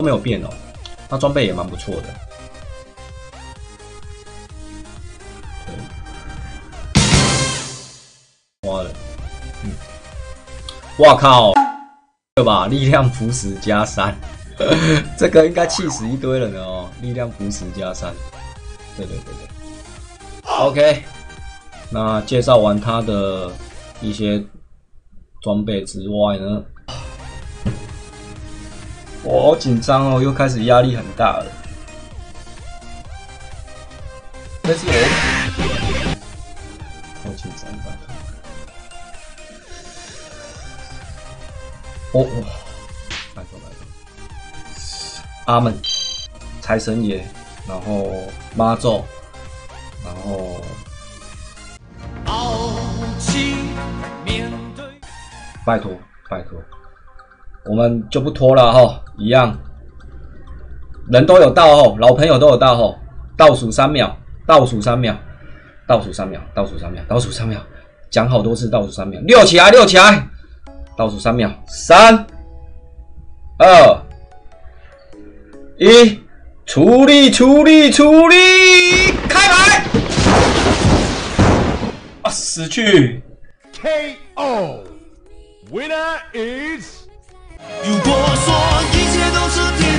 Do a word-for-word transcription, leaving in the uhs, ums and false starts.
都没有变哦，他装备也蛮不错的。花了，嗯，哇靠，对吧？力量朴实加三，这个应该气死一堆人了哦。力量朴实加三，对对对对。OK， 那介绍完他的一些装备之外呢，我好紧张哦，又开始压力很大了。但是我好紧张吧。哦哦，拜托拜托，阿门，财神爷，然后妈咒，然后傲气面对，拜托拜托，我们就不拖了哈，一样，人都有到哦，老朋友都有到哦，倒数三秒，倒数三秒，倒数三秒，倒数三秒，倒数三秒，讲好多次倒数三秒，溜起来溜起来。倒数三秒，三、二、一，出力，出力，出力，开牌！啊，死去 ！K O，Winner is。 如果说一切都是天。